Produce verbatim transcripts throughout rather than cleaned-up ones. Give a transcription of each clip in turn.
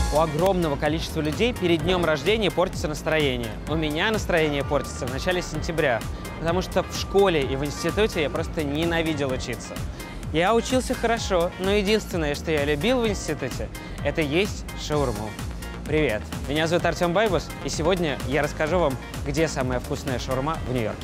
У огромного количества людей перед днем рождения портится настроение. У меня настроение портится в начале сентября, потому что в школе и в институте я просто ненавидел учиться. Я учился хорошо, но единственное, что я любил в институте, это есть шаурму. Привет, меня зовут Артем Байбус, и сегодня я расскажу вам, где самая вкусная шаурма в Нью-Йорке.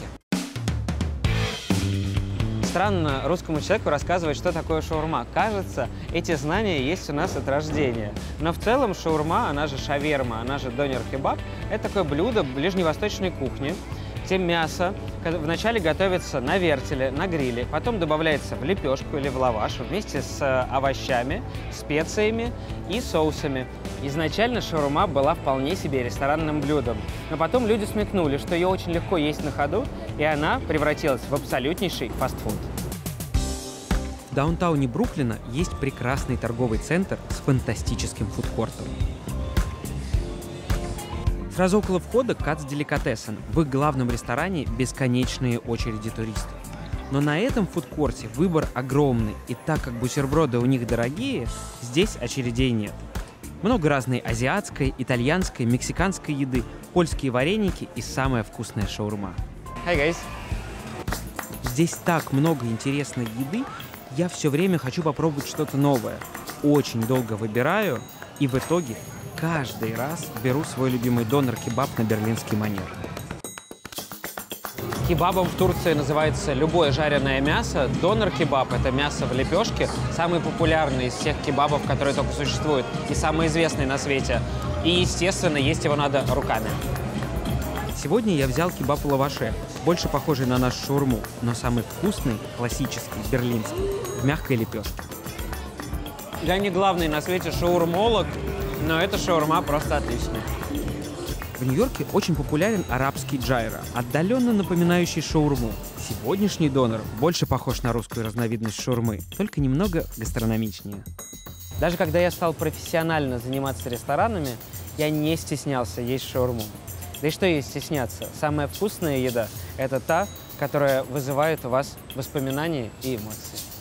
Странно русскому человеку рассказывать, что такое шаурма. Кажется, эти знания есть у нас от рождения. Но в целом шаурма, она же шаверма, она же донер-кебаб, это такое блюдо ближневосточной кухни, где мясо вначале готовится на вертеле, на гриле, потом добавляется в лепешку или в лаваш вместе с овощами, специями и соусами. Изначально шаурма была вполне себе ресторанным блюдом, но потом люди смекнули, что ее очень легко есть на ходу, и она превратилась в абсолютнейший фастфуд. В даунтауне Бруклина есть прекрасный торговый центр с фантастическим фудкортом. Сразу около входа Katz Delicatessen. В их главном ресторане бесконечные очереди туристов. Но на этом фудкорте выбор огромный, и так как бутерброды у них дорогие, здесь очередей нет. Много разной азиатской, итальянской, мексиканской еды, польские вареники и самая вкусная шаурма. Hi guys. Здесь так много интересной еды, я все время хочу попробовать что-то новое. Очень долго выбираю, и в итоге каждый раз беру свой любимый донер-кебаб на берлинский манер. Кебабом в Турции называется любое жареное мясо. Донер-кебаб – это мясо в лепешке, самый популярный из всех кебабов, которые только существуют, и самый известный на свете. И, естественно, есть его надо руками. Сегодня я взял кебаб в лаваше, больше похожий на нашу шаурму, но самый вкусный, классический, берлинский, в мягкой лепешке. Я не главный на свете шаурмолог, но эта шаурма просто отличная. В Нью-Йорке очень популярен арабский джайра, отдаленно напоминающий шаурму. Сегодняшний донер больше похож на русскую разновидность шаурмы, только немного гастрономичнее. Даже когда я стал профессионально заниматься ресторанами, я не стеснялся есть шаурму. Да и что ей стесняться? Самая вкусная еда – это та, которая вызывает у вас воспоминания и эмоции.